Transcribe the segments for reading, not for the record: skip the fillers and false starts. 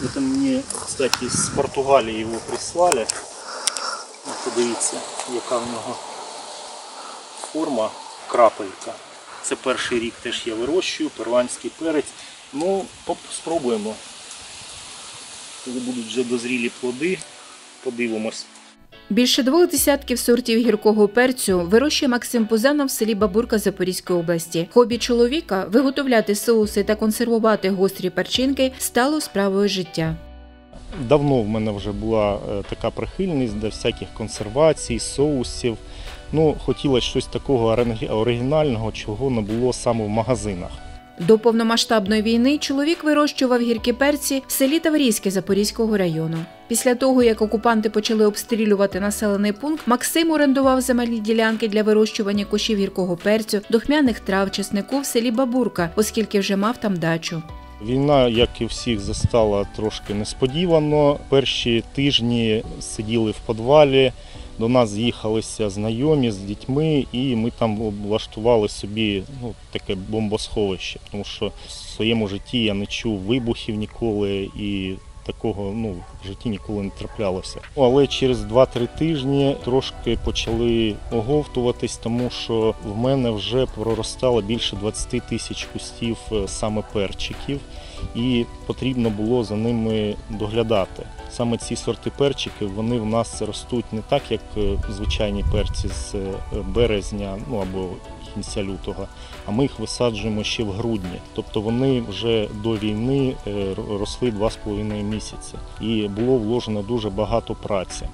Это мне, кстати, з Португалії його прислали. Подивіться, яка в нього форма, крапелька. Це перший рік теж я вирощую, перуанський перець. Ну, спробуємо. Коли будуть вже дозрілі плоди, подивимось. Більше 2 десятків сортів гіркого перцю вирощує Максим Пузанов в селі Бабурка Запорізької області. Хобі чоловіка – виготовляти соуси та консервувати гострі перчинки – стало справою життя. Давно в мене вже була така прихильність до всяких консервацій, соусів. Ну, хотілося щось такого оригінального, чого не було саме в магазинах. До повномасштабної війни чоловік вирощував гіркі перці в селі Таврійське Запорізького району. Після того, як окупанти почали обстрілювати населений пункт, Максим орендував земельні ділянки для вирощування кущів гіркого перцю, духмяних трав, чеснику в селі Бабурка, оскільки вже мав там дачу. Війна, як і всіх, застала трошки несподівано. Перші тижні сиділи в підвалі, до нас з'їхалися знайомі з дітьми, і ми там облаштували собі таке бомбосховище, тому що в своєму житті я не чув вибухів ніколи і такого в житті ніколи не траплялося. Але через 2-3 тижні трошки почали оговтуватись, тому що в мене вже проростало більше 20 тисяч кустів саме перчиків, і потрібно було за ними доглядати. Саме ці сорти перчиків, вони в нас ростуть не так, як звичайні перці з березня або кінця лютого, а ми їх висаджуємо ще в грудні. Тобто вони вже до війни росли 2,5 місяці. І було вложено дуже багато праці.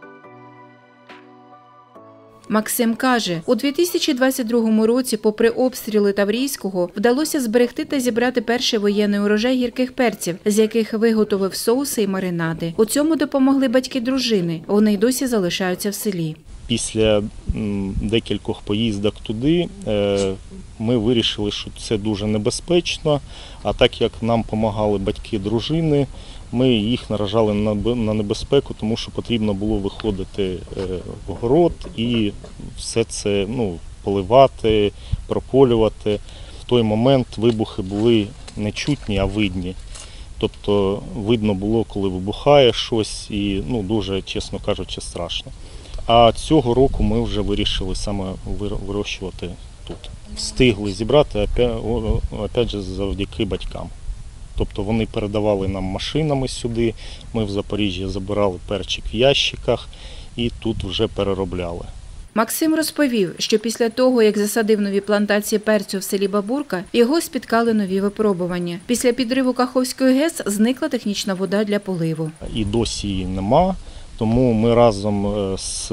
Максим каже, у 2022 році, попри обстріли Таврійського, вдалося зберегти та зібрати перший воєнний урожай гірких перців, з яких виготовив соуси і маринади. У цьому допомогли батьки дружини. Вони й досі залишаються в селі. Після декількох поїздок туди ми вирішили, що це дуже небезпечно, а так як нам допомагали батьки дружини, ми їх наражали на небезпеку, тому що потрібно було виходити в город і все це поливати, прополювати. В той момент вибухи були не чутні, а видні. Тобто видно було, коли вибухає щось, і дуже, чесно кажучи, страшно. А цього року ми вже вирішили саме вирощувати тут. Встигли зібрати, опять же, завдяки батькам. Тобто вони передавали нам машинами сюди, ми в Запоріжжі забирали перчик в ящиках і тут вже переробляли. Максим розповів, що після того, як засадив нові плантації перцю в селі Бабурка, його спіткали нові випробування. Після підриву Каховської ГЕС зникла технічна вода для поливу. І досі її нема, тому ми разом з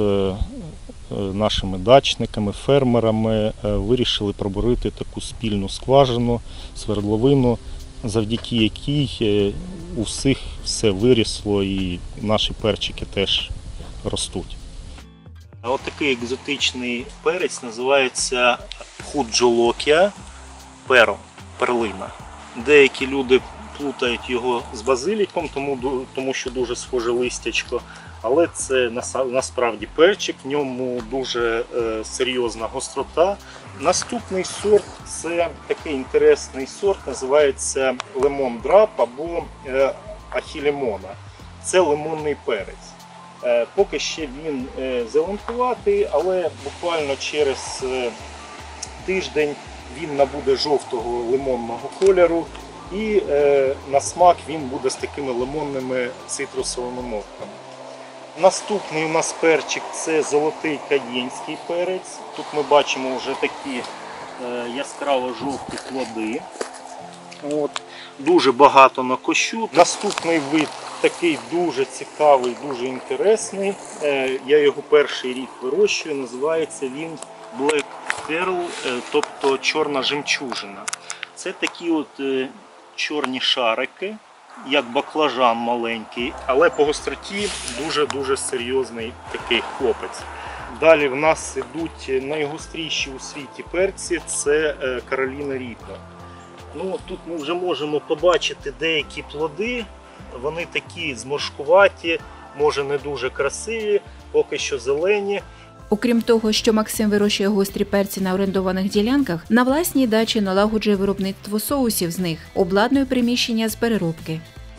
нашими дачниками, фермерами вирішили пробурити таку спільну скважину, свердловину, завдяки якій у всіх все вирісло і наші перчики теж ростуть. Ось такий екзотичний перець називається худжолокія перлина. Деякі люди плутають його з базиліком, тому що дуже схоже листячко. Але це насправді перчик, в ньому дуже серйозна гострота. Наступний сорт – це такий інтересний сорт, називається лемон драп або ахілемона. Це лимонний перець. Поки ще він зеленкуватий, але буквально через тиждень він набуде жовтого лимонного кольору. І на смак він буде з такими лимонними цитрусовими нотками. Наступний у нас перчик – це золотий каєнський перець. Тут ми бачимо вже такі яскраво-жовті плоди. Дуже багато на кощу. Наступний вид такий дуже цікавий, дуже інтересний. Я його перший рік вирощую, називається він Black Pearl, тобто чорна жемчужина. Це такі чорні шарики, як баклажан маленький, але по гостроті дуже-дуже серйозний такий хлопець. Далі в нас йдуть найгостріші у світі перці, це Кароліна Ріпа. Тут ми вже можемо побачити деякі плоди, вони такі зморшкуваті, може не дуже красиві, поки що зелені. Окрім того, що Максим вирощує гострі перці на орендованих ділянках, на власній дачі налагоджує виробництво соусів з них, обладнує приміщення з переробки.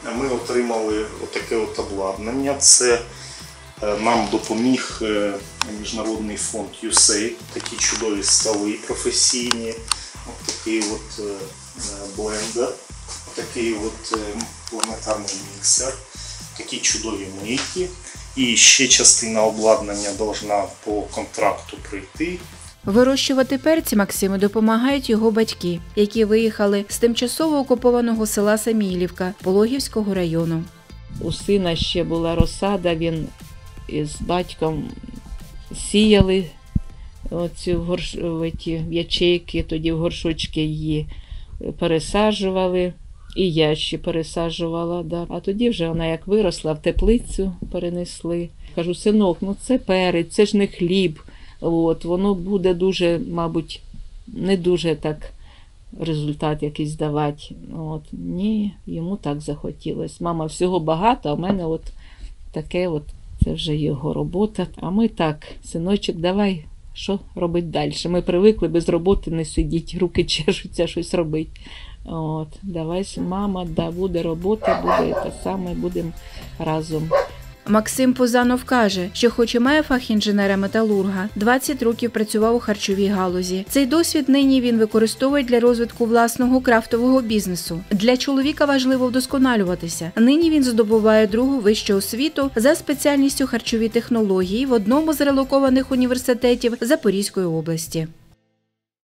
Ми отримали отаке от обладнання. Це нам допоміг міжнародний фонд USAID. Такі чудові столи професійні, от такий от блендер, такий от планетарний міксер, такі чудові мийки. І ще частина обладнання повинна по контракту прийти. Вирощувати перці Максиму допомагають його батьки, які виїхали з тимчасово окупованого села Самілівка Пологівського району. У сина ще була розсада, він із батьком сіяли оцю в ячейки, тоді в горшочки її пересаджували, і я ще пересаджувала. Да. А тоді вже вона як виросла, в теплицю перенесли. Кажу, синок, ну це перець, це ж не хліб. От, воно буде дуже, мабуть, не дуже так результат якийсь давати. От, ні, йому так захотілося. Мама, всього багато, а в мене от таке от, це вже його робота. А ми так, синочок, давай, що робити далі? Ми привикли без роботи не сидіти, руки чешуться, щось робити. От, давай, мама, да, буде робота, буде те саме, будемо разом. Максим Пузанов каже, що хоч і має фах інженера-металурга, 20 років працював у харчовій галузі. Цей досвід нині він використовує для розвитку власного крафтового бізнесу. Для чоловіка важливо вдосконалюватися. Нині він здобуває другу вищу освіту за спеціальністю харчові технології в одному з релокованих університетів Запорізької області.